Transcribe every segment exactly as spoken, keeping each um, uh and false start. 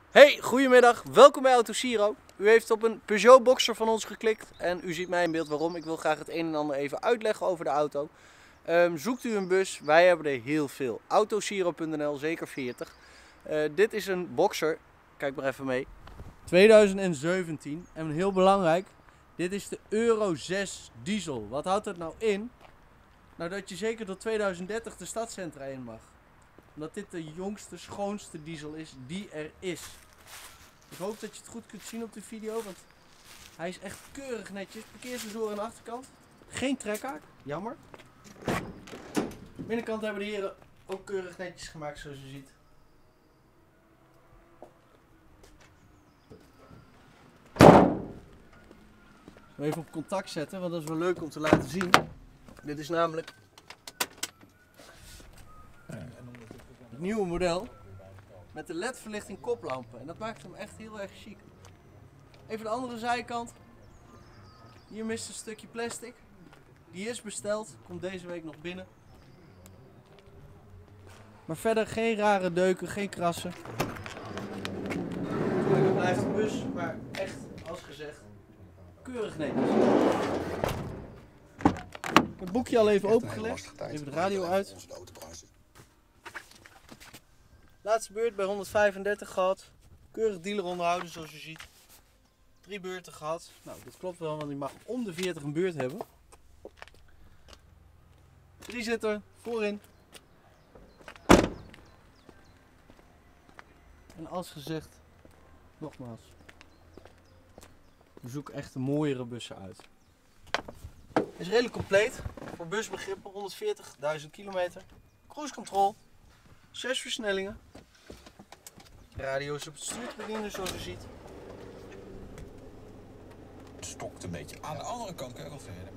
Hey, goedemiddag. Welkom bij Autosiro. U heeft op een Peugeot Boxer van ons geklikt en u ziet mij in beeld waarom. Ik wil graag het een en ander even uitleggen over de auto. Um, zoekt u een bus? Wij hebben er heel veel. Autosiro punt n l, zeker veertig. Uh, dit is een Boxer, kijk maar even mee. twintig zeventien en heel belangrijk, dit is de Euro zes diesel. Wat houdt dat nou in? Nou, dat je zeker tot tweeduizend dertig de stadscentra in mag. Omdat dit de jongste, schoonste diesel is die er is. Ik hoop dat je het goed kunt zien op de video, want hij is echt keurig netjes. Parkeerssensoren aan de achterkant. Geen trekhaak, jammer. De binnenkant hebben de heren ook keurig netjes gemaakt, zoals je ziet. Even op contact zetten, want dat is wel leuk om te laten zien. Dit is namelijk het nieuwe model met de L E D-verlichting koplampen. En dat maakt hem echt heel erg chic. Even de andere zijkant. Hier mist een stukje plastic. Die is besteld. Komt deze week nog binnen. Maar verder geen rare deuken, geen krassen. Natuurlijk blijft de bus, maar echt, als gezegd, keurig netjes. Het boekje al even opengelegd. Even de radio uit. Laatste beurt bij honderdvijfendertig gehad. Keurig dealer onderhouden zoals je ziet. Drie beurten gehad. Nou, dat klopt wel, want die mag om de veertig een beurt hebben. Drie zitter voorin. En als gezegd, nogmaals, we zoeken echt de mooiere bussen uit. Is redelijk compleet. Voor busbegrippen honderdveertigduizend kilometer. Cruise control. Zes versnellingen. Radio is op het stuur te bedienen zoals je ziet. Het stokt een beetje. Aan de andere kant kun je wat verder.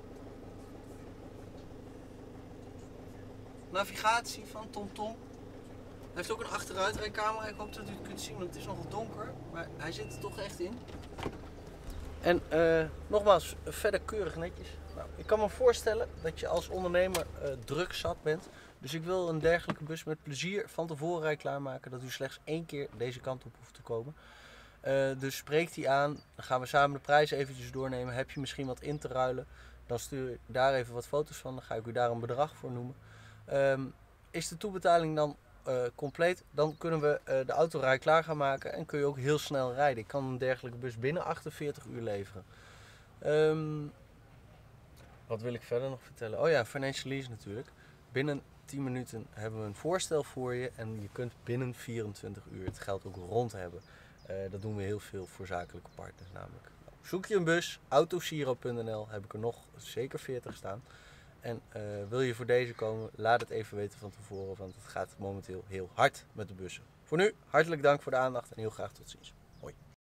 Navigatie van TomTom. Hij heeft ook een achteruitrijcamera. Ik hoop dat u het kunt zien, want het is nogal donker. Maar hij zit er toch echt in. En uh, nogmaals, verder keurig netjes. Nou, ik kan me voorstellen dat je als ondernemer uh, druk zat bent. Dus ik wil een dergelijke bus met plezier van tevoren rij klaarmaken. Dat u slechts één keer deze kant op hoeft te komen. Uh, dus spreek die aan. Dan gaan we samen de prijs eventjes doornemen. Heb je misschien wat in te ruilen? Dan stuur ik daar even wat foto's van. Dan ga ik u daar een bedrag voor noemen. Um, is de toebetaling dan uh, compleet? Dan kunnen we uh, de auto rij klaar gaan maken. En kun je ook heel snel rijden. Ik kan een dergelijke bus binnen achtenveertig uur leveren. Um, wat wil ik verder nog vertellen? Oh ja, financial lease natuurlijk. Binnen tien minuten hebben we een voorstel voor je. En je kunt binnen vierentwintig uur het geld ook rond hebben. Uh, dat doen we heel veel voor zakelijke partners namelijk. Nou, zoek je een bus, Autosiro punt n l, heb ik er nog zeker veertig staan. En uh, wil je voor deze komen, laat het even weten van tevoren, want het gaat momenteel heel hard met de bussen. Voor nu, hartelijk dank voor de aandacht en heel graag tot ziens.